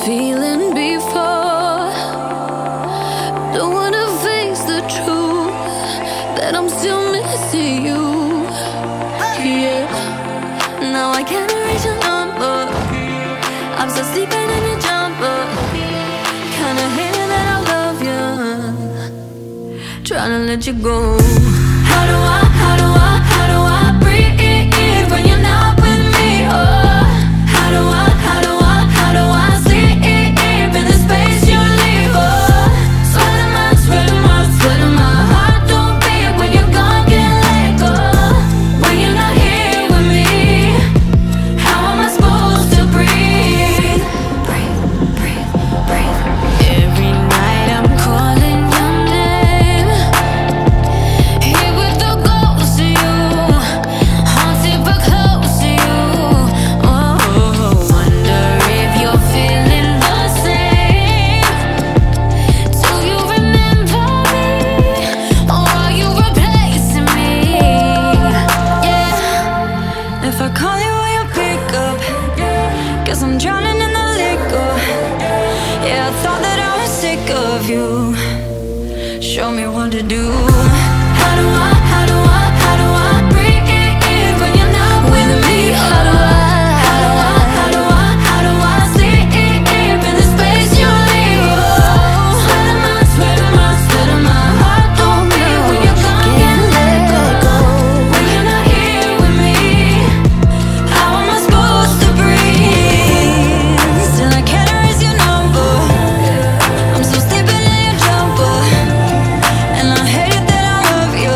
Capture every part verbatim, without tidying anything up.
feeling before. Don't wanna face the truth that I'm still missing you. Yeah, now I can't reach a number. I'm still sleeping in your jumper. Kinda hating that I love you, trying to let you go. How do I, how do I, how do I breathe when you're not with me? Oh, how do I, how do I, how do I sleep in the space you leave? Oh, sweating my, sweating my, sweating my heart don't beat when you're gone, can't let go. When you're not here with me, how am I supposed to breathe? Breathe, breathe, breathe. Every night I'm calling your name, here with the ghost of you, haunted but close to you. Oh, wonder if you're feeling the same. Do you remember me, or are you replacing me? Yeah, if I call you, will you pick up? Guess I'm drowning in the liquor. Yeah, I thought that I was sick of you. Show me what to do. How do I, how do I, how do I breathe when you're not with me? How do I, how do I, how do I, how do I sleep in the space you leave? Oh, sweating my, sweating my, sweating my heart don't beat when you're gone, can't let go. When you're not here with me, how am I supposed to breathe? Still I can't erase your number. I'm still sleeping in your jumper, and I hate it that I love you.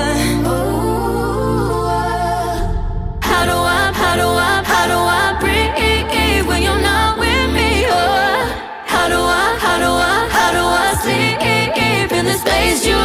How do I, how do I, how do I breathe when you're not with me? Oh, how do I, how do I, how do I sleep in the space you